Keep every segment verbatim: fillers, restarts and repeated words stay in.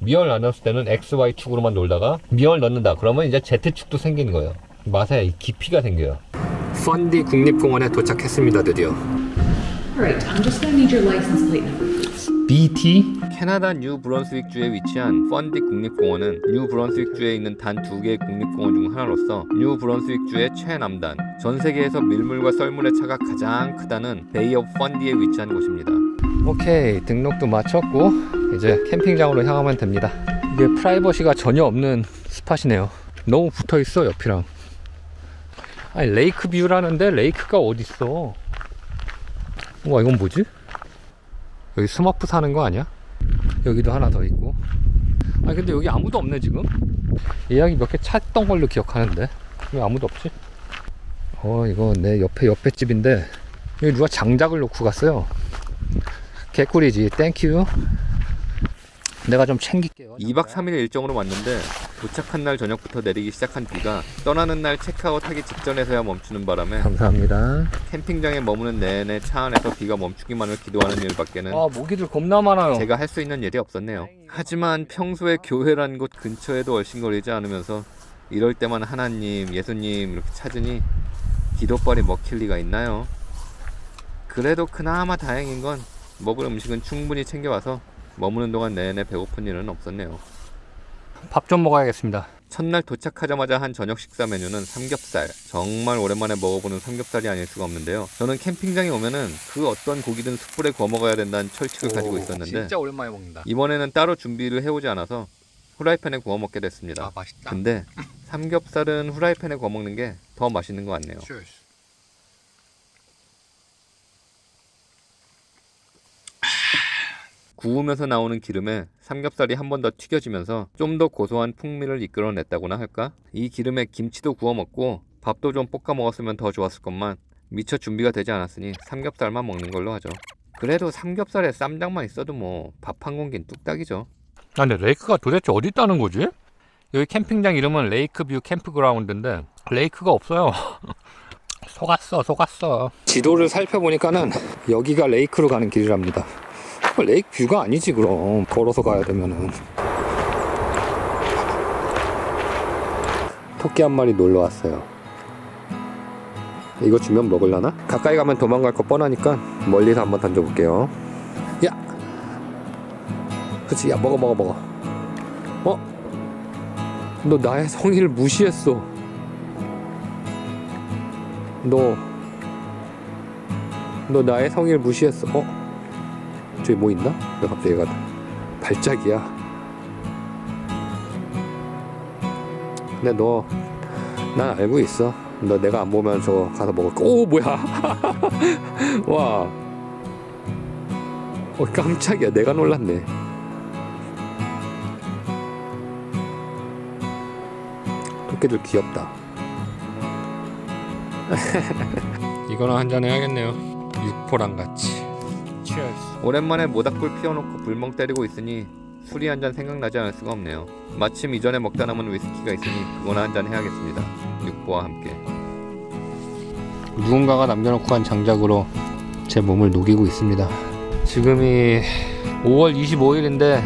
미열 안 넣었을 때는 엑스 와이 축으로만 놀다가 미열 넣는다 그러면 이제 제트 축도 생기는 거예요. 맛에 깊이가 생겨요. 펀디 국립공원에 도착했습니다. 드디어. Alright, I'm just gonna need your license plate number, please. 비티? 캐나다 뉴 브런스윅주에 위치한 펀디 국립공원은 뉴 브런스윅주에 있는 단 두 개의 국립공원 중 하나로서 뉴 브런스윅주의 최남단, 전 세계에서 밀물과 썰물의 차가 가장 크다는 베이 오브 펀디에 위치한 곳입니다. 오케이, 등록도 마쳤고 이제 캠핑장으로 향하면 됩니다. 이게 프라이버시가 전혀 없는 스팟이네요. 너무 붙어있어 옆이랑. 아니 레이크 뷰라는데 레이크가 어딨어. 와, 이건 뭐지? 여기 스머프 사는 거 아니야? 여기도 하나 더 있고. 아니 근데 여기 아무도 없네 지금. 예약이 몇 개 찼던 걸로 기억하는데 왜 아무도 없지? 어, 이거 내 옆에 옆에 집인데 여기 누가 장작을 놓고 갔어요. 개꿀이지. 땡큐. 내가 좀 챙길게요. 이박 삼일 일정으로 왔는데 도착한 날 저녁부터 내리기 시작한 비가 떠나는 날 체크아웃 하기 직전에서야 멈추는 바람에 감사합니다. 캠핑장에 머무는 내내 차 안에서 비가 멈추기만을 기도하는 일밖에는 아, 모기들 겁나 많아요. 제가 할 수 있는 일이 없었네요. 하지만 평소에 교회란 곳 근처에도 얼씬거리지 않으면서 이럴 때만 하나님, 예수님 이렇게 찾으니 기도빨이 먹힐 리가 있나요? 그래도 그나마 다행인 건 먹을 음식은 충분히 챙겨와서 머무는 동안 내내 배고픈 일은 없었네요. 밥 좀 먹어야겠습니다. 첫날 도착하자마자 한 저녁 식사 메뉴는 삼겹살. 정말 오랜만에 먹어보는 삼겹살이 아닐 수가 없는데요. 저는 캠핑장에 오면은 그 어떤 고기든 숯불에 구워 먹어야 된다는 철칙을 오, 가지고 있었는데 진짜 오랜만에 먹는다. 이번에는 따로 준비를 해오지 않아서 후라이팬에 구워 먹게 됐습니다. 아, 맛있다. 근데 삼겹살은 후라이팬에 구워 먹는 게 더 맛있는 것 같네요. 구우면서 나오는 기름에 삼겹살이 한 번 더 튀겨지면서 좀 더 고소한 풍미를 이끌어냈다고나 할까? 이 기름에 김치도 구워 먹고 밥도 좀 볶아 먹었으면 더 좋았을 것만 미처 준비가 되지 않았으니 삼겹살만 먹는 걸로 하죠. 그래도 삼겹살에 쌈장만 있어도 뭐 밥 한 공기는 뚝딱이죠. 아, 근데 레이크가 도대체 어디 있다는 거지? 여기 캠핑장 이름은 레이크뷰 캠프그라운드인데 레이크가 없어요. 속았어 속았어. 지도를 살펴보니까는 여기가 레이크로 가는 길이랍니다. 레이크 뷰가 아니지 그럼. 걸어서 가야 되면은. 토끼 한 마리 놀러 왔어요. 이거 주면 먹을라나? 가까이 가면 도망갈 거 뻔하니까 멀리서 한번 던져볼게요. 야! 그치, 야, 먹어 먹어 먹어. 어? 너 나의 성의를 무시했어. 너 너 나의 성의를 무시했어. 어? 저기 뭐 있나? 왜 갑자기 얘가 발작이야. 근데 너 난 알고 있어. 너 내가 안 보면 저거 가서 먹을 거. 오, 뭐야. 와. 어, 깜짝이야. 내가 놀랐네. 토끼들 귀엽다. 이거나 한잔 해야겠네요. 육포랑 같이. 오랜만에 모닥불 피워놓고 불멍 때리고 있으니 술이 한잔 생각나지 않을 수가 없네요. 마침 이전에 먹다 남은 위스키가 있으니 그거나 한잔 해야겠습니다. 육포와 함께. 누군가가 남겨놓고 간 장작으로 제 몸을 녹이고 있습니다. 지금이 오월 이십오일인데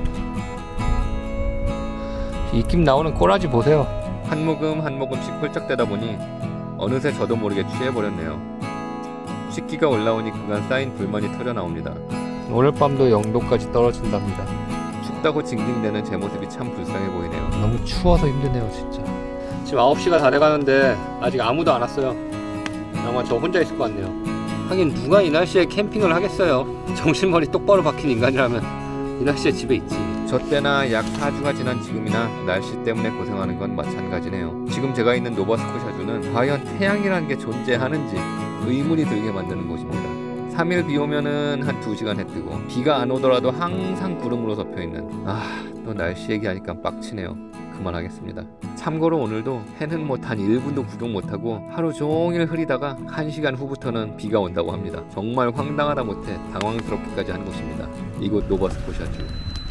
입김 나오는 꼬라지 보세요. 한 모금 한 모금씩 홀짝대다 보니 어느새 저도 모르게 취해버렸네요. 식기가 올라오니 그간 쌓인 불만이 털어나옵니다. 오늘 밤도 영도까지 떨어진답니다. 춥다고 징징대는 제 모습이 참 불쌍해 보이네요. 너무 추워서 힘드네요 진짜. 지금 아홉 시가 다 돼가는데 아직 아무도 안 왔어요. 아마 저 혼자 있을 것 같네요. 하긴 누가 이 날씨에 캠핑을 하겠어요. 정신머리 똑바로 박힌 인간이라면 이 날씨에 집에 있지. 저 때나 약 사 주가 지난 지금이나 날씨 때문에 고생하는 건 마찬가지네요. 지금 제가 있는 노바스코샤주는 과연 태양이라는 게 존재하는지 의문이 들게 만드는 곳입니다. 삼 일 비 오면은 한 두 시간 해 뜨고 비가 안 오더라도 항상 구름으로 덮여있는, 아, 또 날씨 얘기하니까 빡치네요. 그만하겠습니다. 참고로 오늘도 해는 뭐 단 일 분도 구경 못하고 하루 종일 흐리다가 한 시간 후부터는 비가 온다고 합니다. 정말 황당하다 못해 당황스럽기까지 한 곳입니다. 이곳 노바스코샤주.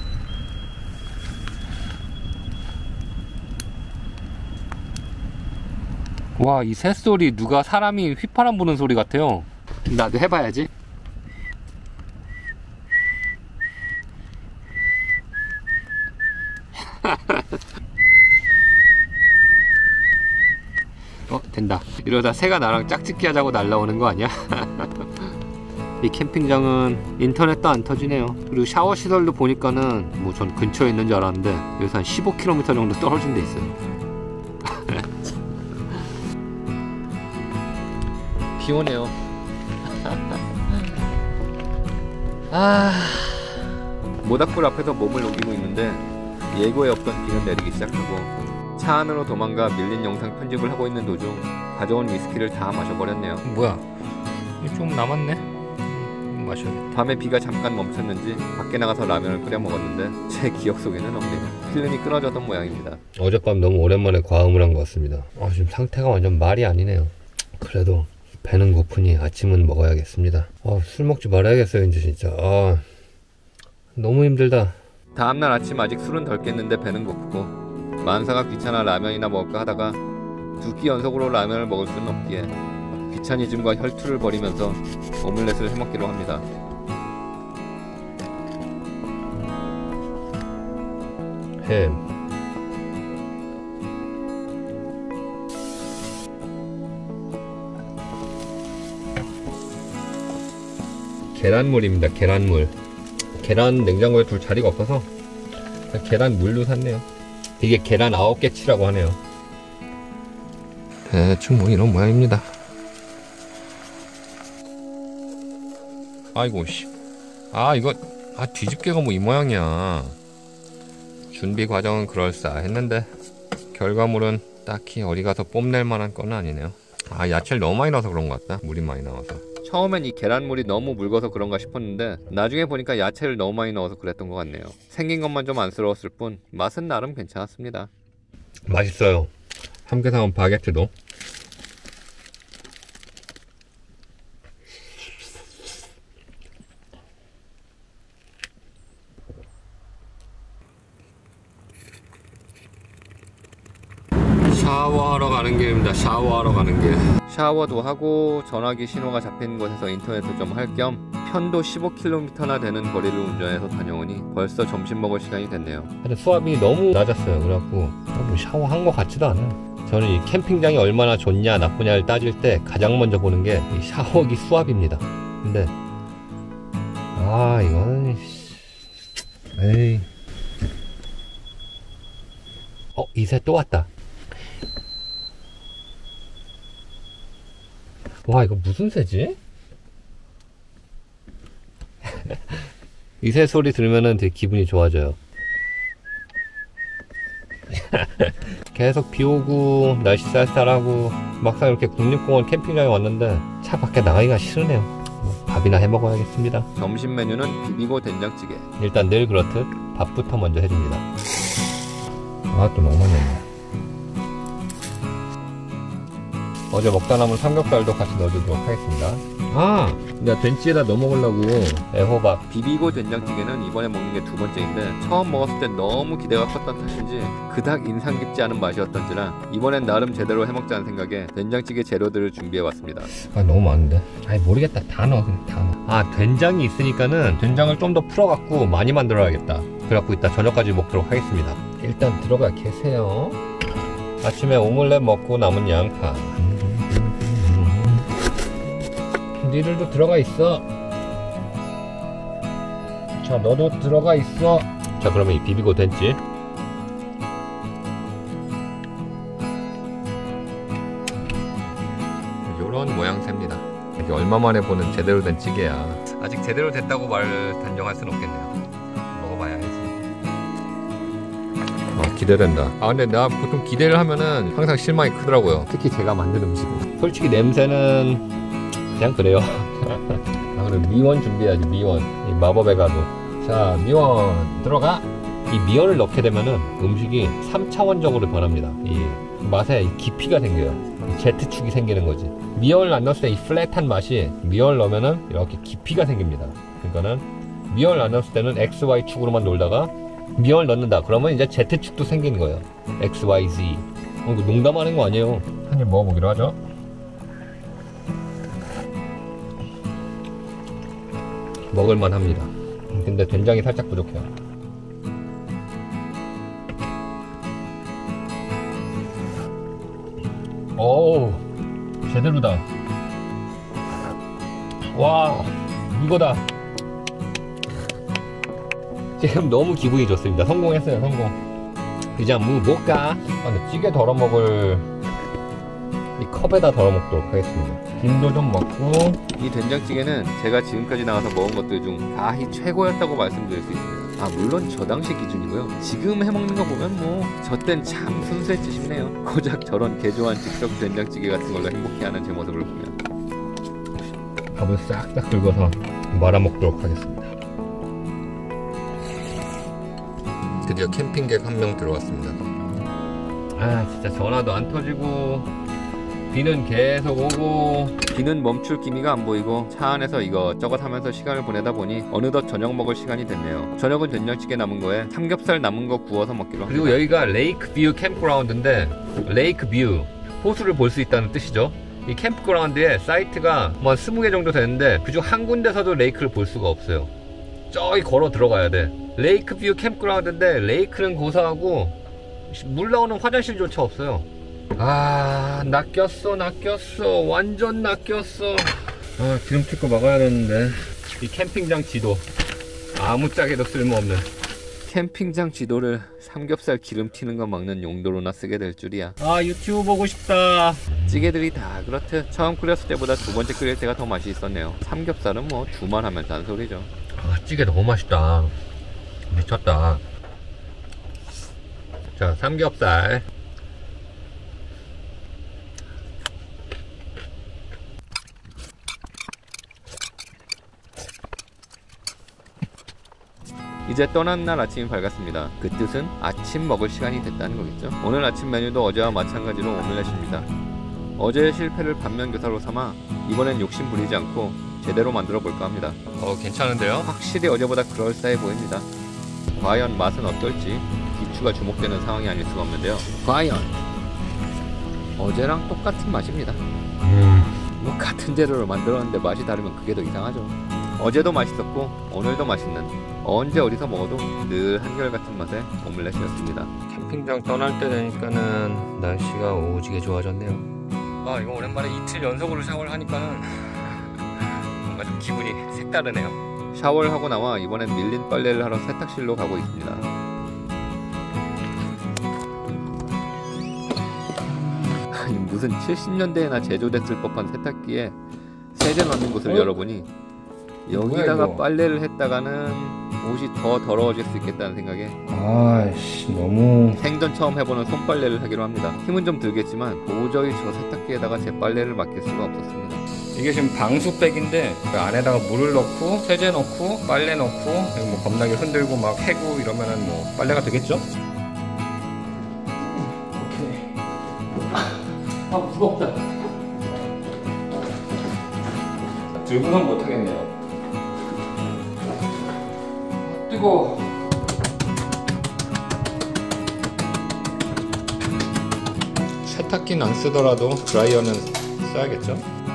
와, 이 새소리 누가 사람이 휘파람 부는 소리 같아요. 나도 해봐야지. 어 된다. 이러다 새가 나랑 짝짓기 하자고 날라오는 거 아니야? 이 캠핑장은 인터넷도 안 터지네요. 그리고 샤워 시설도 보니까는 뭐 전 근처에 있는 줄 알았는데 여기서 한 십오 킬로미터 정도 떨어진 데 있어요. 비 오네요. 아... 모닥불 앞에서 몸을 녹이고 있는데 예고에 없던 비는 내리기 시작하고 차 안으로 도망가 밀린 영상 편집을 하고 있는 도중 가져온 위스키를 다 마셔버렸네요. 뭐야? 좀 남았네? 음, 마셔야겠다. 밤에 비가 잠깐 멈췄는지 밖에 나가서 라면을 끓여 먹었는데 제 기억 속에는 없네요. 필름이 끊어졌던 모양입니다. 어젯밤 너무 오랜만에 과음을 한 것 같습니다. 아, 지금 상태가 완전 말이 아니네요. 그래도 배는 고프니 아침은 먹어야겠습니다. 아, 술 먹지 말아야겠어요 이제 진짜. 아, 너무 힘들다. 다음날 아침 아직 술은 덜 깼는데 배는 고프고 만사가 귀찮아 라면이나 먹을까 하다가 두 끼 연속으로 라면을 먹을 수는 없기에 귀차니즘과 혈투를 벌이면서 오믈렛을 해먹기로 합니다. 햄 계란물입니다. 계란물. 계란 냉장고에 둘 자리가 없어서 계란물로 샀네요. 이게 계란 아홉 개치라고 하네요. 대충 뭐 이런 모양입니다. 아이고 씨. 아 이거 아 뒤집개가 뭐 이 모양이야. 준비 과정은 그럴싸했는데 결과물은 딱히 어디 가서 뽐낼 만한 건 아니네요. 아 야채를 너무 많이 넣어서 그런 것 같다. 물이 많이 나와서. 처음엔 이 계란물이 너무 묽어서 그런가 싶었는데 나중에 보니까 야채를 너무 많이 넣어서 그랬던 것 같네요. 생긴 것만 좀 안쓰러웠을 뿐 맛은 나름 괜찮았습니다. 맛있어요. 함께 사온 바게트도. 샤워하러 가는 길입니다. 샤워하러 가는 길. 샤워도 하고 전화기 신호가 잡힌 곳에서 인터넷을 좀 할 겸 편도 십오 킬로미터나 되는 거리를 운전해서 다녀오니 벌써 점심 먹을 시간이 됐네요. 근데 수압이 너무 낮았어요. 그래갖고 뭐 샤워한 것 같지도 않아요. 저는 이 캠핑장이 얼마나 좋냐 나쁘냐를 따질 때 가장 먼저 보는 게 이 샤워기 수압입니다. 근데 아 이거는 에이 어 이새 또 왔다. 와 이거 무슨 새지? 이 새 소리 들으면은 되게 기분이 좋아져요. 계속 비 오고 날씨 쌀쌀하고 막상 이렇게 국립공원 캠핑장에 왔는데 차 밖에 나가기가 싫으네요. 뭐 밥이나 해 먹어야겠습니다. 점심 메뉴는 비비고 된장찌개. 일단 늘 그렇듯 밥부터 먼저 해줍니다. 아 또 너무 많이 넣네. 어제 먹다 남은 삼겹살도 같이 넣어주도록 하겠습니다. 아! 내가 된찌에다 넣어 먹으려고 애호박 비비고 된장찌개는 이번에 먹는 게 두 번째인데 처음 먹었을 때 너무 기대가 컸던 탓인지 그닥 인상 깊지 않은 맛이었던지라 이번엔 나름 제대로 해먹자는 생각에 된장찌개 재료들을 준비해왔습니다. 아 너무 많은데? 아이 모르겠다. 다 넣어 그냥 다 넣어. 아 된장이 있으니까는 된장을 좀 더 풀어갖고 많이 만들어야겠다. 그래갖고 이따 저녁까지 먹도록 하겠습니다. 일단 들어가 계세요. 아침에 오믈렛 먹고 남은 양파. 니들도 들어가 있어. 자 너도 들어가 있어. 자 그러면 이 비비고 된찌 요런 모양새입니다. 이게 얼마 만에 보는 제대로 된 찌개야. 아직 제대로 됐다고 말 단정할 순 없겠네요. 먹어봐야 해야지. 아 기대된다. 아 근데 나 보통 기대를 하면은 항상 실망이 크더라고요. 특히 제가 만든 음식은. 솔직히 냄새는 그냥 그래요. 아, 그리고 미원 준비해야지. 미원. 이 마법의 가루. 자 미원 들어가. 이 미원을 넣게 되면은 음식이 삼 차원적으로 변합니다. 이 맛에 깊이가 생겨요. Z축이 생기는 거지. 미원을 안 넣었을 때 이 플랫한 맛이 미원을 넣으면은 이렇게 깊이가 생깁니다. 그러니까는 미원을 안 넣었을 때는 엑스 와이 축으로만 놀다가 미원을 넣는다 그러면 이제 Z축도 생기는 거예요. 엑스 와이 지. 어, 이거 농담하는 거 아니에요. 한 입 먹어보기로 하죠. 먹을만 합니다. 근데 된장이 살짝 부족해요. 어우, 제대로다. 와, 이거다. 지금 너무 기분이 좋습니다. 성공했어요, 성공. 이제 무 못 가. 아, 근데 찌개 덜어 먹을 이 컵에다 덜어 먹도록 하겠습니다. 김도 좀 먹고. 이 된장찌개는 제가 지금까지 나가서 먹은 것들 중 가히 최고였다고 말씀드릴 수 있습니다. 아, 물론 저 당시 기준이고요. 지금 해먹는 거 보면 뭐 저 땐 참 순수했지 싶네요. 고작 저런 개조한 즉석 된장찌개 같은 걸로 행복해하는 제 모습을 보면. 밥을 싹싹 긁어서 말아먹도록 하겠습니다. 드디어 캠핑객 한 명 들어왔습니다. 아, 진짜 전화도 안 터지고 비는 계속 오고. 비는 멈출 기미가 안 보이고 차 안에서 이것저것 하면서 시간을 보내다 보니 어느덧 저녁 먹을 시간이 됐네요. 저녁은 된장찌개 남은 거에 삼겹살 남은 거 구워서 먹기로 합니다. 그리고 여기가 레이크 뷰 캠프그라운드인데, 레이크 뷰, 호수를 볼 수 있다는 뜻이죠. 이 캠프그라운드에 사이트가 뭐 스무 개 정도 되는데 그중 한 군데서도 레이크를 볼 수가 없어요. 저기 걸어 들어가야 돼. 레이크 뷰 캠프그라운드인데 레이크는 고사하고 물 나오는 화장실조차 없어요. 아, 낚였어 낚였어 완전 낚였어. 아, 기름 튈 거 막아야 되는데. 이 캠핑장 지도 아무짝에도 쓸모없는 캠핑장 지도를 삼겹살 기름 튀는 거 막는 용도로나 쓰게 될 줄이야. 아, 유튜브 보고 싶다. 찌개들이 다 그렇듯 처음 끓였을 때보다 두 번째 끓일 때가 더 맛이 있었네요. 삼겹살은 뭐 주만 하면 잔소리죠. 아, 찌개 너무 맛있다. 미쳤다. 자, 삼겹살. 이제 떠난 날 아침이 밝았습니다. 그 뜻은 아침 먹을 시간이 됐다는 거겠죠. 오늘 아침 메뉴도 어제와 마찬가지로 오믈렛입니다. 어제의 실패를 반면교사로 삼아 이번엔 욕심 부리지 않고 제대로 만들어 볼까 합니다. 어, 괜찮은데요? 확실히 어제보다 그럴싸해 보입니다. 과연 맛은 어떨지 귀추가 주목되는 상황이 아닐 수가 없는데요. 과연 어제랑 똑같은 맛입니다. 음. 뭐 같은 재료로 만들었는데 맛이 다르면 그게 더 이상하죠. 어제도 맛있었고 오늘도 맛있는, 언제 어디서 먹어도 늘 한결같은 맛의 오믈렛이었습니다. 캠핑장 떠날 때 되니까는 날씨가 오지게 좋아졌네요. 아, 이거 오랜만에 이틀 연속으로 샤워를 하니까는 뭔가 좀 기분이 색다르네요. 샤워를 하고 나와 이번엔 밀린 빨래를 하러 세탁실로 가고 있습니다. 아니, 무슨 칠십 년대에나 제조됐을 법한 세탁기에 세제 넣는 곳을 어? 열어보니 여기다가 빨래를 했다가는 옷이 더 더러워질 수 있겠다는 생각에 아이씨, 너무 생전 처음 해보는 손빨래를 하기로 합니다. 힘은 좀 들겠지만 도저히 저 세탁기에다가 제 빨래를 맡길 수가 없었습니다. 이게 지금 방수백인데 그 안에다가 물을 넣고 세제 넣고 빨래 넣고 뭐 겁나게 흔들고 막 해고 이러면은 뭐 빨래가 되겠죠? 오케이. 아, 무겁다. 들고는 못하겠네요. 뜨거워. 세탁기는 안 쓰더라도 드라이어는 써야겠죠?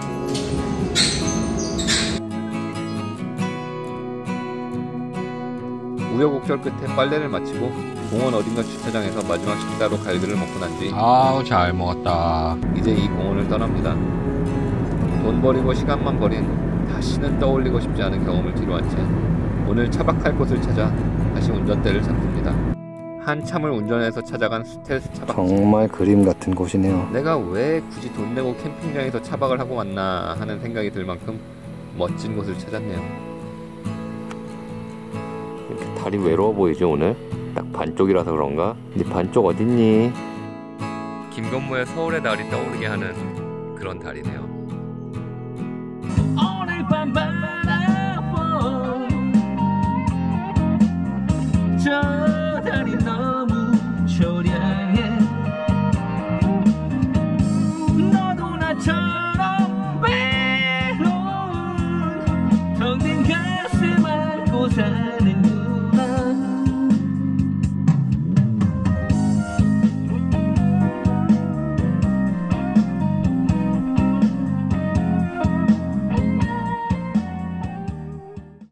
우여곡절 끝에 빨래를 마치고 공원 어딘가 주차장에서 마지막 식사로 갈비를 먹고 난 뒤 아우, 잘 먹었다. 이제 이 공원을 떠납니다. 돈 버리고 시간만 버린 다시는 떠올리고 싶지 않은 경험을 뒤로한 채 오늘 차박할 곳을 찾아 다시 운전대를 잡습니다. 한참을 운전해서 찾아간 스텔스 차박. 정말 그림 같은 곳이네요. 내가 왜 굳이 돈 내고 캠핑장에서 차박을 하고 왔나 하는 생각이 들 만큼 멋진 곳을 찾았네요. 이렇게 달이 외로워 보이죠 오늘? 딱 반쪽이라서 그런가? 네 반쪽 어딨니? 김건모의 서울의 달이 떠오르게 하는 그런 달이네요. 오늘 밤 저 달이 너무 초라해. 너도 나처럼 외로운 텅 빈 가슴 안고 사는